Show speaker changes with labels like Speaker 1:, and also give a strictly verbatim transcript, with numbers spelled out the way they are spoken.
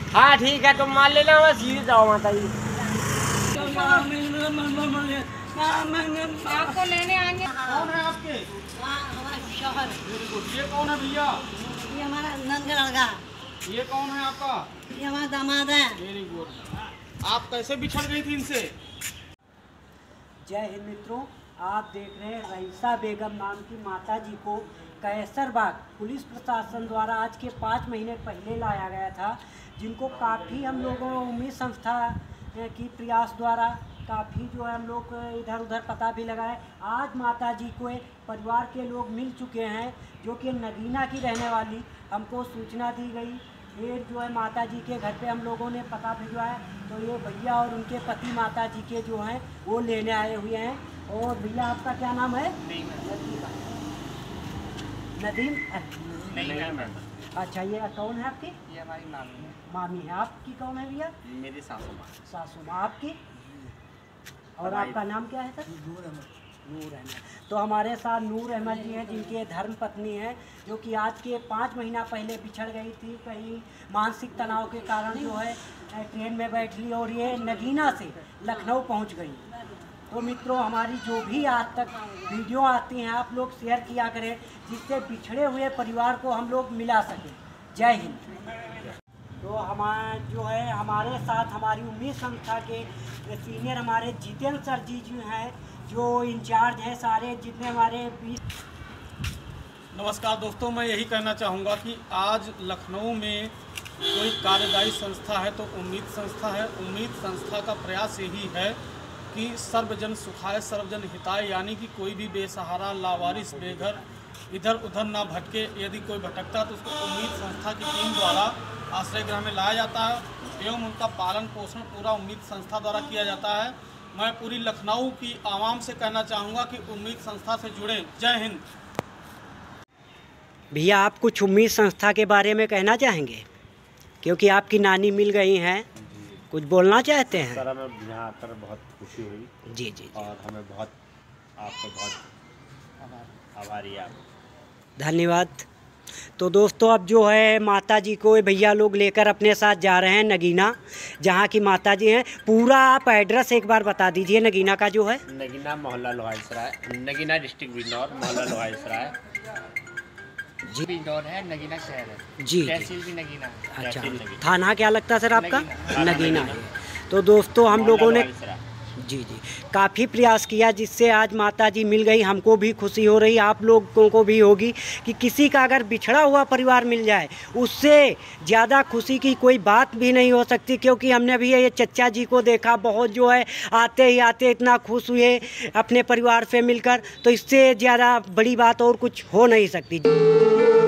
Speaker 1: हाँ ठीक है, तुम मान लेना, बस सीधे जाओ माता जी।
Speaker 2: आपको लेने आएंगे।
Speaker 3: कौन है आपके?
Speaker 2: हमारा शौहर।
Speaker 3: ये कौन है भैया?
Speaker 2: ये हमारा नंद का लड़का।
Speaker 3: ये कौन है आपका?
Speaker 2: ये हमारा दामाद है।
Speaker 3: Very good. आप कैसे बिछड़ गई थी इनसे?
Speaker 4: जय हिंद मित्रों, आप देख रहे हैं रईसा बेगम नाम की माता जी को कैसरबाग पुलिस प्रशासन द्वारा आज के पाँच महीने पहले लाया गया था, जिनको काफ़ी हम लोगों उम्मीद संस्था की प्रयास द्वारा काफ़ी जो है हम लोग इधर उधर पता भी लगाए। आज माता जी को परिवार के लोग मिल चुके हैं, जो कि नगीना की रहने वाली हमको सूचना दी गई। फिर जो है माता जी के घर पे हम लोगों ने पता भिजवाया, तो ये भैया और उनके पति माता जी के जो हैं वो लेने आए हुए हैं। और भैया आपका क्या नाम है? नदीम। नदीम। अच्छा, ये कौन है आपकी?
Speaker 1: ये हमारी मामी है।
Speaker 4: मामी है। आपकी कौन है भैया?
Speaker 1: मेरी सासू माँ।
Speaker 4: सासू माँ आपकी? और आपका नाम क्या है सर? नूर अहमद। नूर अहमद। तो हमारे साथ नूर अहमद जी हैं, जिनके धर्म पत्नी हैं, जो कि आज के पाँच महीना पहले बिछड़ गई थी। कहीं मानसिक तनाव के कारण जो है ट्रेन में बैठ ली और ये नगीना से लखनऊ पहुंच गई। तो मित्रों, हमारी जो भी आज तक वीडियो आती हैं आप लोग शेयर किया करें, जिससे बिछड़े हुए परिवार को हम लोग मिला सकें। जय हिंद। तो हमारे जो है हमारे साथ हमारी उम्मीद संस्था के सीनियर हमारे जितेंद्र सर जी जो हैं, जो इंचार्ज हैं सारे जितने हमारे बीस।
Speaker 3: नमस्कार दोस्तों, मैं यही कहना चाहूँगा कि आज लखनऊ में कोई कार्यदायी संस्था है तो उम्मीद संस्था है। उम्मीद संस्था का प्रयास यही है कि सर्वजन सुखाय सर्वजन हिताय, यानी कि कोई भी बेसहारा लावारिस बेघर इधर उधर ना भटके। यदि कोई भटकता तो उसको उम्मीद संस्था की टीम द्वारा आश्रय गृह में लाया जाता है एवं उनका पालन पोषण पूरा उम्मीद संस्था द्वारा किया जाता है। मैं पूरी लखनऊ की आवाम से कहना चाहूँगा कि उम्मीद संस्था से जुड़ें। जय हिंद।
Speaker 4: भैया, आप कुछ उम्मीद संस्था के बारे में कहना चाहेंगे, क्योंकि आपकी नानी मिल गई हैं, कुछ बोलना चाहते हैं?
Speaker 5: सर, हमें यहाँ आकर बहुत खुशी हुई।
Speaker 4: जी जी, जी।
Speaker 5: और हमें बहुत आपका बहुत आभारी है आप।
Speaker 4: धन्यवाद। तो दोस्तों, अब जो है माता जी को भैया लोग लेकर अपने साथ जा रहे हैं नगीना, जहाँ की माता जी हैं। पूरा आप एड्रेस एक बार बता दीजिए नगीना का जो है।
Speaker 5: नगीना मोहल्ला लोहाईसराय, नगीना डिस्ट्रिक्ट बिजनौर, मोहल्ला लोहाईसराय
Speaker 1: जी। बिजनौर है, नगीना शहर है।
Speaker 4: जी,
Speaker 1: तहसील भी नगीना है।
Speaker 4: अच्छा, थाना क्या लगता है सर आपका?
Speaker 1: नगीना,
Speaker 4: नगीना है। तो दोस्तों, हम लोगों ने जी जी काफ़ी प्रयास किया, जिससे आज माता जी मिल गई। हमको भी खुशी हो रही, आप लोगों को भी होगी कि किसी का अगर बिछड़ा हुआ परिवार मिल जाए, उससे ज़्यादा खुशी की कोई बात भी नहीं हो सकती। क्योंकि हमने भी ये चचा जी को देखा, बहुत जो है आते ही आते इतना खुश हुए अपने परिवार से मिलकर, तो इससे ज़्यादा बड़ी बात और कुछ हो नहीं सकती।